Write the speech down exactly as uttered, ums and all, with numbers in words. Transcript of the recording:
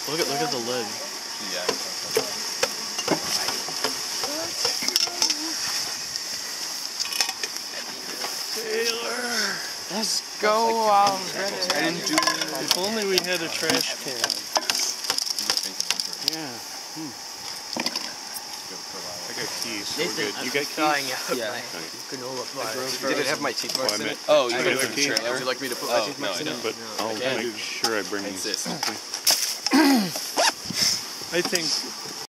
Look at look at the lid. Yeah. Taylor. Let's go out. I didn't do anything. If only we had a trash can. Yeah. Hmm. I got keys, so we're good. You got keys? Yeah. Granola bar. Did it have my teeth marks in it? Oh, you I got got it the key. trailer? Would you like me to put Oh, my teeth no, marks I in don't. it? But I'll Okay. make sure I bring That's these. it. I think